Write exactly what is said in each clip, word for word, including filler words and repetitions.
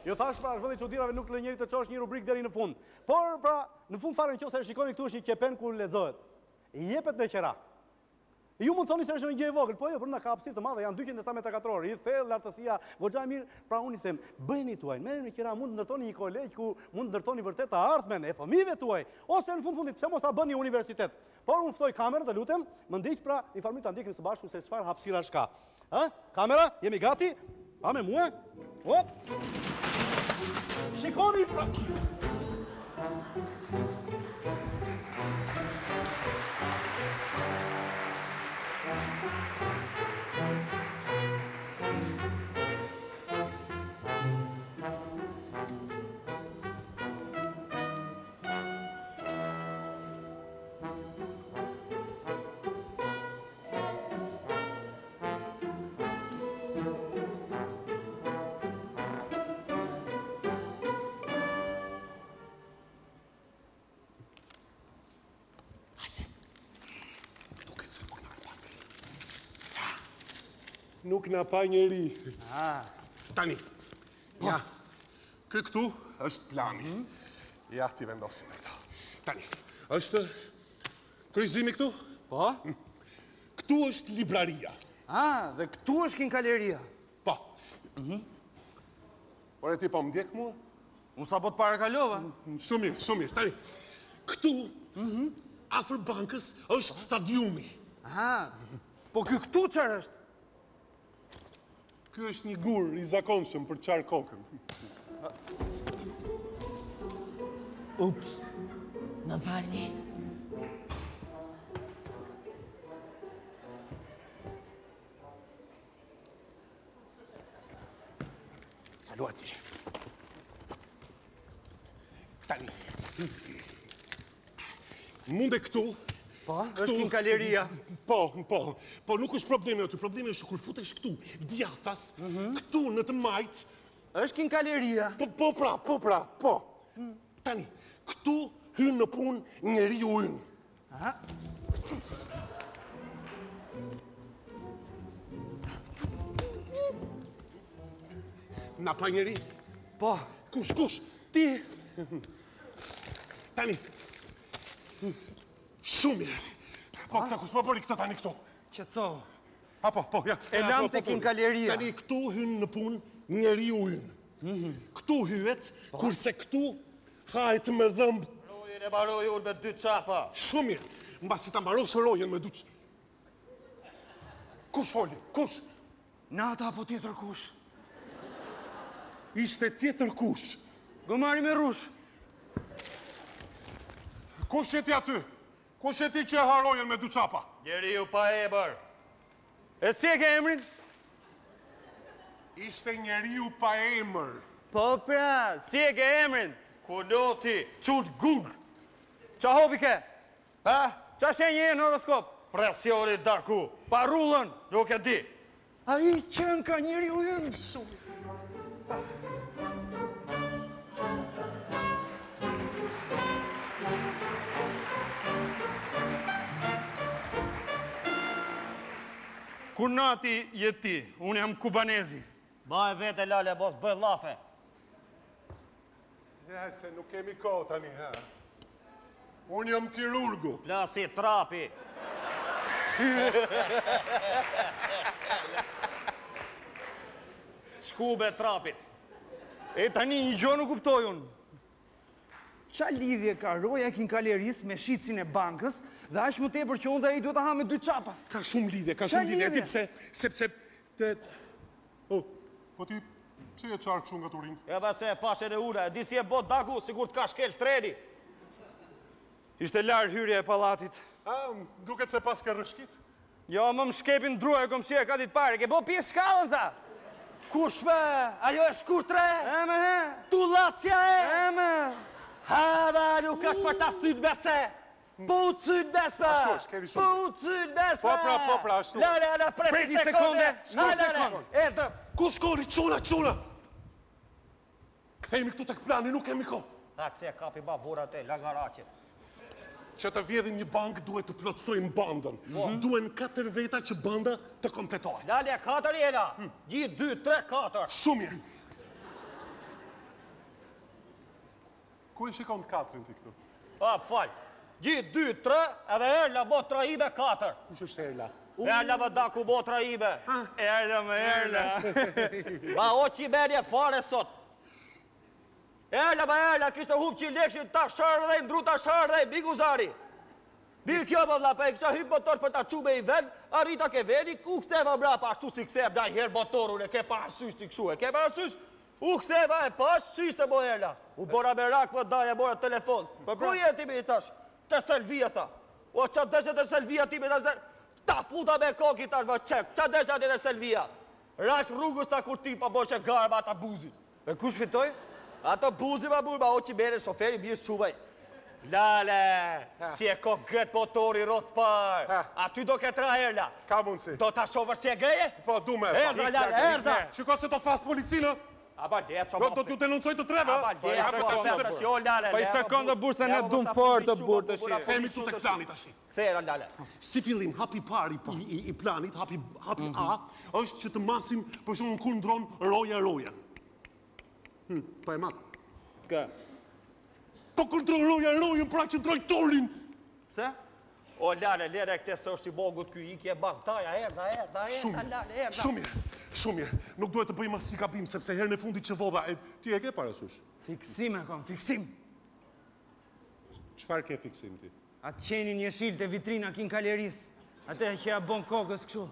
Jo thash pra, është vëndi çuditërave nuk lë njëri të çosh një rubrikë deri në fund. Por pra, në fund fare nëse e shikoni këtu është një qepen ku lexohet. I jepet me qera. Ju mund të thoni se është një gjë e vogël, po jo, për na ka hapësirë të madhe, janë dyqind metra katror, i thellë, lartësia, goxha mirë, pra unë i them, bëjeni tuaj, merreni qira, mund të ndërtoni një kolegj ku mund të ndërtoni vërtet të ardhmen e fëmijëve tuaj, ose në fund fundit, pse mos ta bëni universitet. Por unë ftoj kamerën, të lutem, më ndiq pra, një farmit ta ndjekim së bashku se çfarë hapësira ka. Ë? Kamera, jemi gati? Pa me mua? Hop. Shikoni pra. Nuk na pa njeri. Ah. Tani, ja, kë këtu është plani. Ja, ti vendosim me këta. Tani, është kryqëzimi këtu? Po? Këtu është libraria. Ah, dhe këtu është kinkaleria. Po. Ore ti po më ndjek mua? Unë sa po të parakalova. Shumë mirë, shumë mirë. Tani, këtu, afër bankës, është stadiumi. Ah, po ky këtu çfarë është? Ky është një gur i zakonshëm për të qarë kokën. Ups, më falni. Kalu atje. Tani. Munde këtu. Po, është kinkaleria. Po, po, po nuk është problemi aty, problemi është kur futesh këtu, djathtas, këtu në të majt. Është kinkaleria. Po, po pra, po pra, po. Tani, këtu hynë në punë njeriu ynë. Aha. Na pa njeri? Po. Kush, kush? Ti. Tani. Shumë mirë. Po, këta kush po bëri këta tani këtu? Qetso. A, po, po, ja. E lam të kinkaleria. Tani, këtu hynë në punë njeriu ynë. Këtu hyet, kurse këtu hajt me dhëmbë. Rojen e baroj unë me dy qapa. Shumë mirë. Mbasi ta mbarosë rojen me dy qapa. Kush foli? Kush? Nata apo tjetër kush? Ishte tjetër kush? Gomari me rush. Kush e ti aty? Kush e ti që e harojen me dy qapa? Njeri ju pa emër. E si e ke emrin? Ishte njeriu pa emër. Po pra, si e ke emrin? Kuloti. Qut gug. Qa hobi ke? Ha? Qa shenje e në horoskop? Presioni daku. Parullën. Nuk e di. A i qënë ka njëri u jënë. Kur nati jeti, unë jam kubanezi. Ba e vete lale, bos, bëj lafe. Ja, se nuk kemi kohë tani, ha. Unë jam kirurgu. Plasi trapi. Shkube trapit. E tani një gjo nuk kuptoj unë. Qa lidhje ka roja e kinkaleris me shitsin e bankës dhe ashtë më tepër që unë dhe i duhet të ha me dy qapa? Ka shumë lidhje, ka Qa shumë lidhje. lidhje? Ti pse, sepse... Te... O, po ti, pse e qarkë shumë nga të urinë? E ba se e pashe në ura, e di si e bot daku, sigur t'ka shkel treni. Ishte larë hyrje e palatit. A, duket se pas ke rëshkit? Jo, më më shkepin druaj, kom shi e ka ditë pare, ke bo pjesë shkallën, tha. Kush me, ajo e shkurtre? E me he. Tullacja e? E me. Ha dhe nuk është për ta cyt bese. Po u cyt besme. Ashtu është, kemi shumë. Po u cyt besme. Po pra, po pra, ashtu. Lale, ala, preti Preti sekonde. sekonde, shko Lale, sekonde. erdëm. Ku shkoni, quna, quna? Kthejmi këtu tek plani, nuk kemi kohë. Ha, që e kapi ba vorat e, lagaraqet. Që të vjedhin një bank duhet të plotësojmë bandën. Duen katër veta që banda të kompletohet. Lale, katër jena. Gjithë, dy, tre, katër. Shumë mirë. Ku e shikon të katrin ti këtu? A, fal. Gjithë dy, tre, edhe Erla bo trajime katër. Kush është Erla? Erla më da ku bo trajime. Erla me Erla. Ma o që i merje fare sot. Erla me Erla, kishtë hup që i lekshin ta shërdhej, ndru ta shërdhej, biguzari. Mirë kjo vëlla, pa e kësha hyp motor për ta qume i vend, arrita ke veni, u ktheva mrapa ashtu si ktheva daj her motorun, e ke pa arsysh t'i kshu, e ke pa arsysh? U ktheva e pas, syste mo Erla. U bora me rak më daj, e mora telefon. Ku jeti mi tash? Te Selvia ta. O qa deshe te Selvia ti me tash, ta futa me koki tash më qek, qa deshe ati te Selvia? Rash rrugës ta kur ti pa boshe garba ata buzi. E kush fitoj? Ato buzi ma burë, ma o që mere shoferi, mirë shquvaj. Lale, si e ko gret motori rot par. A ty do ketë ra Erla. Ka mundësi. Do ta shofër si e greje? Po, du me. Erda, Lale, Erda. Shiko se do thas policinë. A ba letë, Do do t'ju denuncoj të treve. A ba letë, po letë, si o Lale. Pa i sekonda burë se ne dum fort të burë të shi. Themi tu tek plani tash. Kthera, Lale. Si fillim, hapi pari i, i, i planit, hapi, hapi A, është që të masim për shumë kur ndron roja rojen. Hm, pa e matë. Ka. Po kur ndron roja rojen, pra që ndroj torin. Se? O Lale, lere këte së është i bogut ky, i kje bas daja, Erda, Erda, Erda, Shumë, Lale, Erda. shumë mirë, shumë mirë. Nuk duhet të bëjmë asnjë gabim, sepse herën e fundit që vodha, e ti e ke parasysh. Fiksim e kom, fiksim. Çfarë ke fiksim ti? Atë qenin një shilë të vitrina kin kaleris. Atë që ja bon kokës këshu.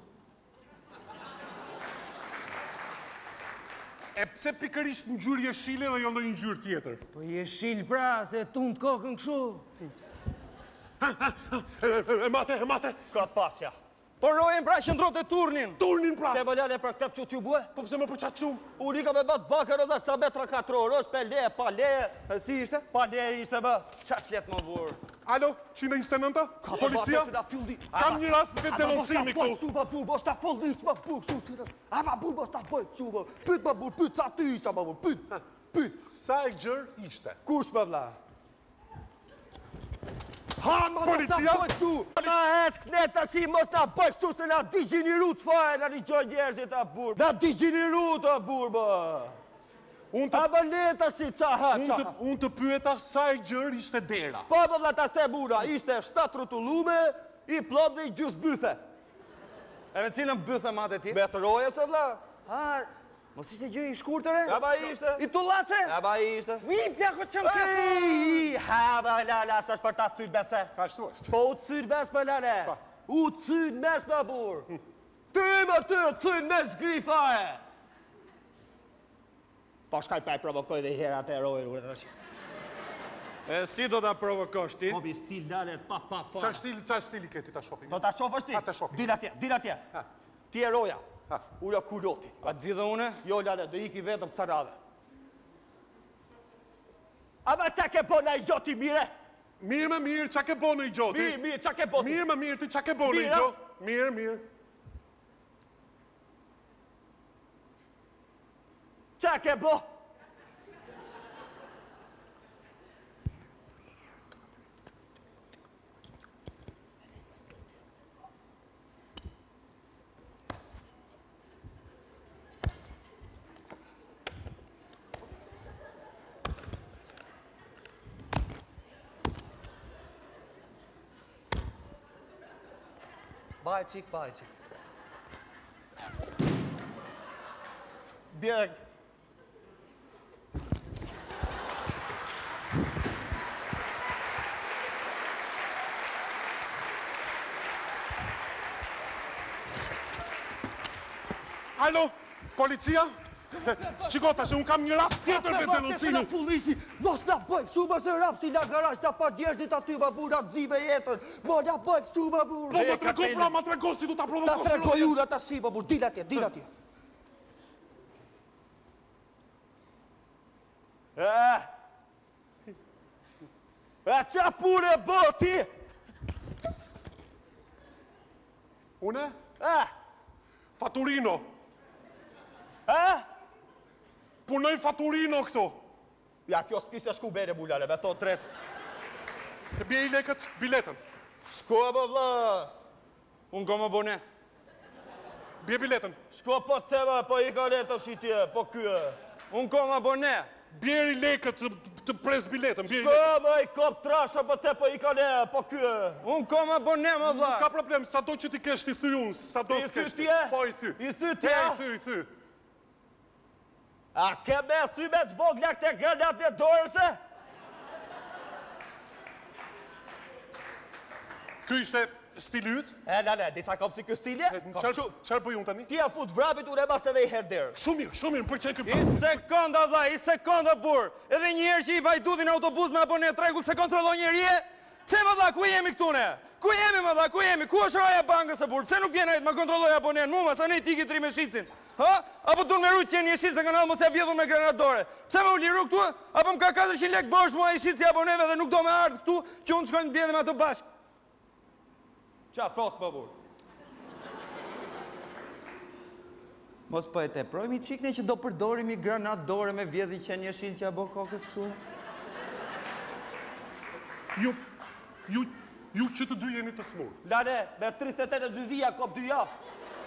E pse pikërisht ngjyrë jeshile dhe jo ndonjë ngjyrë tjetër? Po jeshil pra, se tund kokën këshu. E, e, e mate, e mate. Kratë pasja. Po rojen pra qëndrot e turnin. Turnin pra. Se më Lale për këtë që t'ju bue? Po pse më përçat shumë? Unë i ka me bat bakër edhe sa metra katror, është pe le, pa le, e si ishte? Pa le ishte më. Qa flet më burë? Alo, njëzet e nënta? Policia? Kam një rast të vetë denoncimi këtu. Su ma burë, mos ta folli, që ma burë, su që A ma burë, mos ta bëj, që ma pyt ma burë, pyt sa ty isha ma burë, pyt, pyt. Sa e gjërë ishte? Kush me vla? Ha, ma mos ta Policia? bëj su! Na hec knet tashi, mos ta bëj su, se na digjiniru të fare, na një gjoj njerëzit a burë. Na digjiniru të burë, bë. Unë të, A më le tashi, qa ha, unë qa të, ha. unë të pyeta sa e gjërë ishte dera. Po më vla ta ste bura, ishte shtatë rutullume, i plop dhe i gjus bythe. E me cilën bëthë matë e ti? Me të roje se vla? Har, mos ishte gjë i shkurtëre? Ja ba ishte. I tullace? Ja ba ishte. Vip, ja ko qëmë të Ej, ha ba lala, sa është për ta thyrë bese. Ka shtu është. Po u të thyrë mes për lale. U të thyrë mes për burë. Ty më ty, të thyrë mes grifare. Po shkaj pa i provokoj dhe i hera të erojë rrë të shi. E si do ta provokosh ti? Po bi stil lale, pa pa Qa fa. stili, qa stili ke ti ta shofi? Do ta shofë është ti? Ha, ta shofi. Dila tje, dila tje. Ti eroja. Uja kuloti. A të vidhe une? Jo, lale, do iki vetëm kësa radhe. A ma qa ke bona i gjoti mire? Mirë me mirë, qa ke bonë i gjoti? Mirë, mirë, qa ke boti? Mirë me mirë, ti qa ke bonë i Mirë, gjo? Mirë, mirë. Qa ke bo? Baj qik, baj qik. Bjerg. Alo, policia? Shiko, tash unë kam një rast tjetër me denoncimin. Fullisi, mos na bëj kështu më se rap si na garaj, ta pa djerzit aty ma bura të zive jetën. Mo na bëj kështu ma Po bura. më trego pra, ma trego si du ta Ta provokosh. tregoj unë ata si ma bura, dila tje, dila tje. E, e qa pure bë ti? Une? E, Faturino. e? Punoj Faturino këtu. Ja, kjo s'pisja shku bene mulale, me thot tret. Bje i lekët, biletën. Shko më vla. Unë ko më bone. Bje biletën. Shko po të thema, po i ka letë është i tje, po kjo. Unë ko më bone. Bjeri lekët të, të pres biletën, bjeri Shko lekët. më i kop trashë, po te po i ka ne, po kë. Unë kom abonem, o vlla. Ka problem, sa do që ti kesh t'i thy unë, sa do I të thy kesh ti e? Po i thy. I thy ti Te e? i thy, i thy. A ke me thy me të vogla këte granat e dorëse? Ky ishte stili yt? E, lale, disa kopë si këstilje? Çfarë bëj unë tani? Ti a fut vrapit, unë e mas edhe i herë derë. Shumë mirë, shumë mirë, më pëlqen ky I plan. sekonda, vlla, i sekonda, burr. Edhe një herë që i vajdutin në autobus me abonet rregull se kontrollon njëri e? Pse valla, ku jemi këtu ne? Ku jemi valla, ku jemi? Ku është roja bankës e burr? Pse nuk vjen ai të më kontrolloj abonen mua, sa ne tiki tri me shicin? Ha? Apo duan me rujt që një shicë kanal mos e vjedhun me granatore? Pse më u liru këtu? Apo më ka katërqind lekë bosh mua i shicë aboneve dhe nuk do me ardh këtu që unë shkoj të vjedhem ato bashk. Qa thot më burr? Mos po e teprojmë i qikne që do përdorimi granat dore me vjedhi që një shilë që abo kokës kështu? Ju, ju, ju që të dy jeni të smur. Lale, me tridhjet e tetë dy vija, kop dy javë.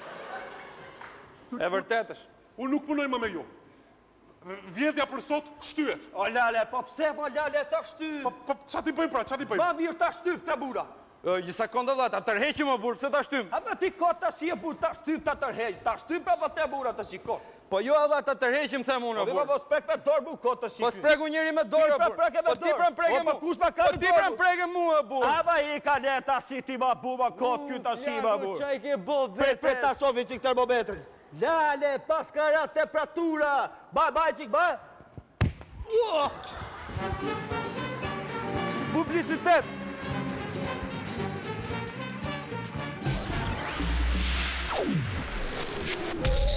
E vërtetësh. Unë nuk punoj më me ju. Vjedhja për sot shtyhet. O lale, po pse po lale ta shtyp? Po, po, qa ti bëjmë pra, qa ti bëjmë? Ma mirë ta shtyp të bura. Një sekonda vlla, ta tërheqim o burr, pse ta shtym? A me ti kot ta shi e bur, ta shtyp ta tërheq. Ta shtyp apo te bura të shikot. Po jo vlla, ta tërheqim them unë o Po burr. po sprek me dorë bu kot të shikot. Po spregu njëri me dorë, pra burr. preke me Po ti dorë. pra preke O, po mua. kush ma ka Po me ti dorë, pra burr? preke mua, burr. A ba i ka ne ta shi ti ma bu ma kot ky ta shi ma bur. Çaj ke bë Pret pret ta shofi çik termometrin. Lale, pas ka ra temperatura. Baj baj çik baj. Publicitet. Oh!